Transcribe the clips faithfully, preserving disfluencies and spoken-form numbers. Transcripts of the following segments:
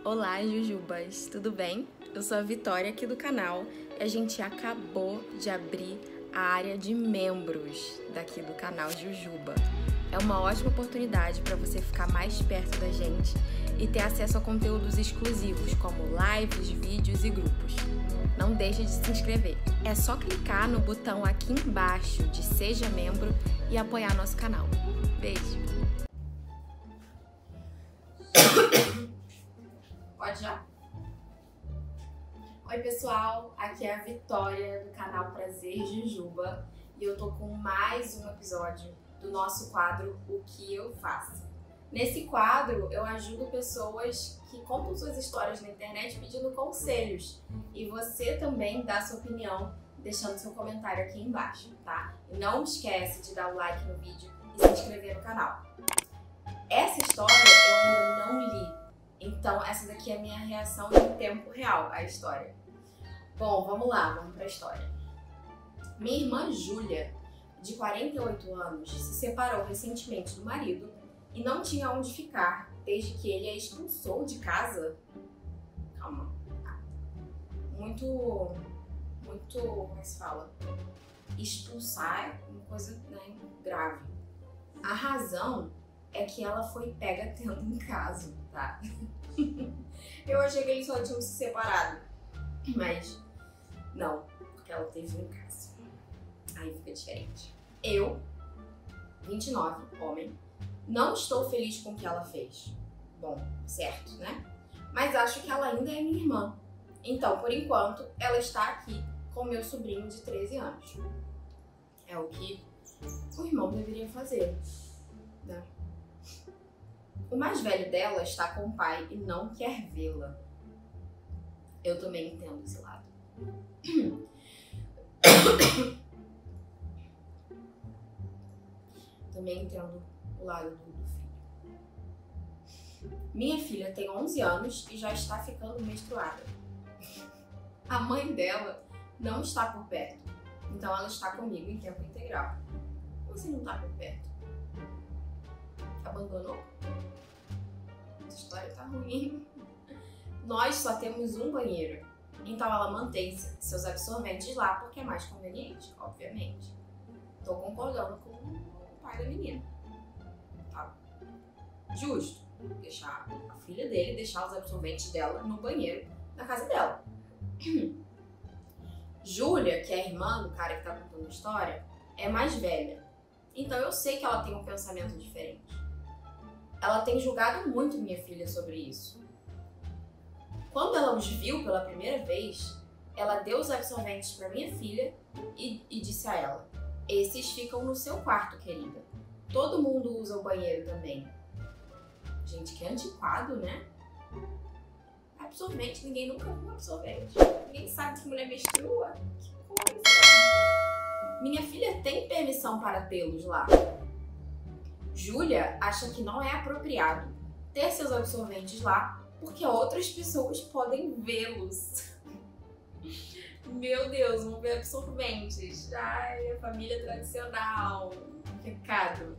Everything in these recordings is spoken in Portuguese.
Olá, Jujubas, tudo bem? Eu sou a Vitória aqui do canal e a gente acabou de abrir a área de membros daqui do canal Jujuba. É uma ótima oportunidade para você ficar mais perto da gente e ter acesso a conteúdos exclusivos como lives, vídeos e grupos. Não deixe de se inscrever. É só clicar no botão aqui embaixo de Seja Membro e apoiar nosso canal. Beijo! Pode já? Oi pessoal, aqui é a Vitória do canal Prazer Jujuba e eu tô com mais um episódio do nosso quadro O Que Eu Faço. Nesse quadro eu ajudo pessoas que contam suas histórias na internet pedindo conselhos e você também dá sua opinião deixando seu comentário aqui embaixo, tá? E não esquece de dar o like no vídeo e se inscrever no canal. Essa história eu ainda não li. Então, essa daqui é a minha reação em tempo real à história. Bom, vamos lá, vamos pra história. Minha irmã Júlia, de quarenta e oito anos, se separou recentemente do marido e não tinha onde ficar desde que ele a expulsou de casa. Calma. Muito, muito, como é que se fala? Expulsar é uma coisa, né, grave. A razão é que ela foi pega tendo um caso, tá? Eu achei que eles só tinham se separado, mas não, porque ela teve um caso. Aí fica diferente. Eu, vinte e nove, homem, não estou feliz com o que ela fez. Bom, certo, né? Mas acho que ela ainda é minha irmã. Então, por enquanto, ela está aqui com meu sobrinho de treze anos. É o que o irmão deveria fazer, né? O mais velho dela está com o pai e não quer vê-la. Eu também entendo esse lado. Também entendo o lado do, do filho. Minha filha tem onze anos e já está ficando menstruada. A mãe dela não está por perto, então ela está comigo em tempo integral. Você não está por perto? Abandonou? Essa história tá ruim. Nós só temos um banheiro, então ela mantém seus absorventes lá porque é mais conveniente, obviamente. Tô concordando com o pai da menina. Tá? Justo deixar a filha dele deixar os absorventes dela no banheiro na casa dela. Júlia, que é a irmã do cara que tá contando a história, é mais velha. Então eu sei que ela tem um pensamento diferente. Ela tem julgado muito minha filha sobre isso. Quando ela os viu pela primeira vez, ela deu os absorventes para minha filha e, e disse a ela: esses ficam no seu quarto, querida. Todo mundo usa o banheiro também. Gente, que antiquado, né? Absorvente, ninguém nunca viu absorvente. Ninguém sabe que mulher menstrua. Que coisa! Minha filha tem permissão para tê-los lá. Júlia acha que não é apropriado ter seus absorventes lá porque outras pessoas podem vê-los. Meu Deus, vamos ver absorventes. Ai, a família tradicional. Pecado.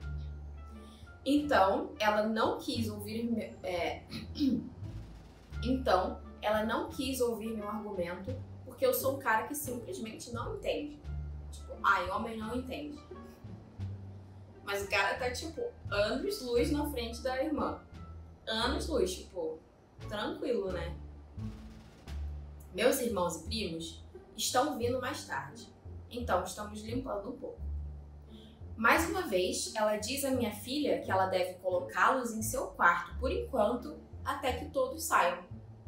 Então, ela não quis ouvir... É... Então, ela não quis ouvir meu argumento porque eu sou um cara que simplesmente não entende. Tipo, ai, homem não entende. Mas o cara tá, tipo, anos-luz na frente da irmã. Anos-luz, tipo, tranquilo, né? Meus irmãos e primos estão vindo mais tarde. Então, estamos limpando um pouco. Mais uma vez, ela diz à minha filha que ela deve colocá-los em seu quarto, por enquanto, até que todos saiam.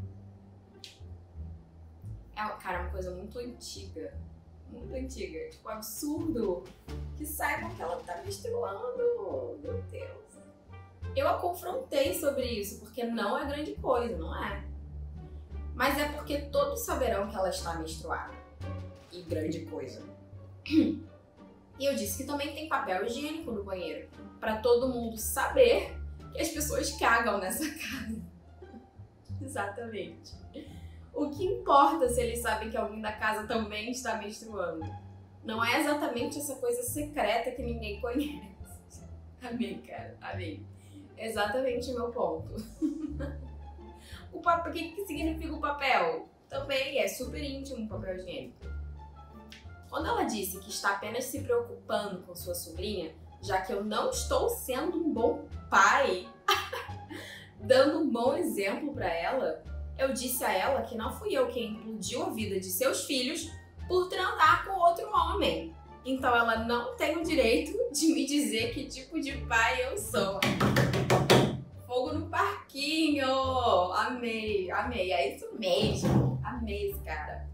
É, cara, uma coisa muito antiga. Muito antiga, tipo, absurdo que saibam que ela tá menstruando, meu Deus. Eu a confrontei sobre isso, porque não é grande coisa, não é? Mas é porque todos saberão que ela está menstruada. E grande coisa. E eu disse que também tem papel higiênico no banheiro, pra todo mundo saber que as pessoas cagam nessa casa. Exatamente. O que importa se eles sabem que alguém da casa também está menstruando? Não é exatamente essa coisa secreta que ninguém conhece. Amei, cara, amei. Exatamente o meu ponto. o que, que significa o papel? Também é super íntimo o papel higiênico. Quando ela disse que está apenas se preocupando com sua sobrinha, já que eu não estou sendo um bom pai, dando um bom exemplo para ela, eu disse a ela que não fui eu quem implodiu a vida de seus filhos por transar com outro homem. Então ela não tem o direito de me dizer que tipo de pai eu sou. Fogo no parquinho! Amei, amei, é isso mesmo. Amei esse cara.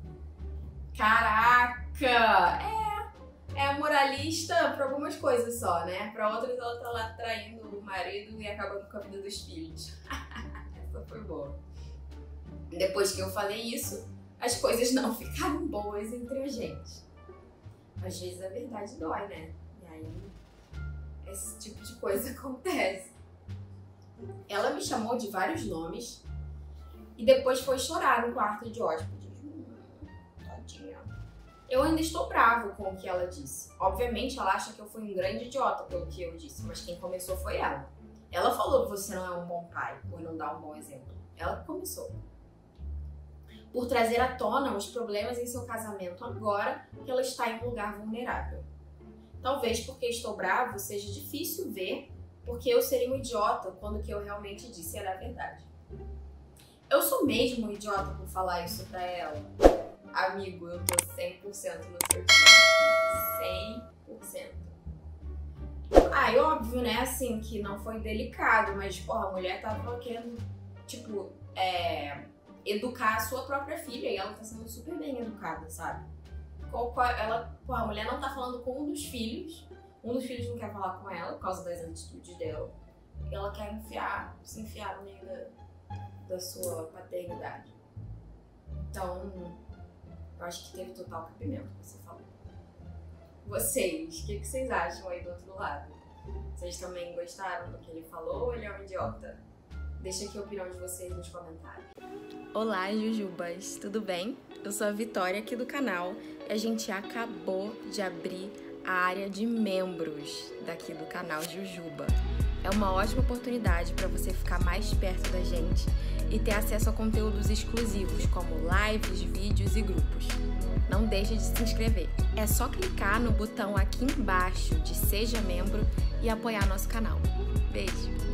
Caraca! É, é moralista pra algumas coisas só, né? Pra outras ela tá lá traindo o marido e acabando com a vida dos filhos. Essa foi boa. Depois que eu falei isso, as coisas não ficaram boas entre a gente. Às vezes a verdade dói, né? E aí, esse tipo de coisa acontece. Ela me chamou de vários nomes e depois foi chorar no quarto de hóspedes. Hum, tadinha. Eu ainda estou bravo com o que ela disse. Obviamente, ela acha que eu fui um grande idiota pelo que eu disse, mas quem começou foi ela. Ela falou que você não é um bom pai por não dar um bom exemplo. Ela que começou. Por trazer à tona os problemas em seu casamento agora que ela está em um lugar vulnerável. Talvez porque estou bravo seja difícil ver porque eu seria um idiota quando o que eu realmente disse era a verdade. Eu sou mesmo um idiota por falar isso pra ela? Amigo, eu tô cem por cento no seu time. cem por cento. Ah, e óbvio, né, assim, que não foi delicado, mas, porra, a mulher tava querendo, tipo, é... educar a sua própria filha e ela tá sendo super bem educada, sabe? Ela, porra, a mulher não tá falando com um dos filhos, um dos filhos não quer falar com ela por causa das atitudes dela e ela quer enfiar, se enfiar no meio da, da sua paternidade. Então, eu acho que teve total cabimento que você falou. Vocês, o que, que vocês acham aí do outro lado? Vocês também gostaram do que ele falou ou ele é um idiota? Deixa aqui a opinião de vocês nos comentários. Olá, Jujubas! Tudo bem? Eu sou a Vitória aqui do canal e a gente acabou de abrir a área de membros daqui do canal Jujuba. É uma ótima oportunidade para você ficar mais perto da gente e ter acesso a conteúdos exclusivos como lives, vídeos e grupos. Não deixe de se inscrever. É só clicar no botão aqui embaixo de Seja Membro e apoiar nosso canal. Beijo!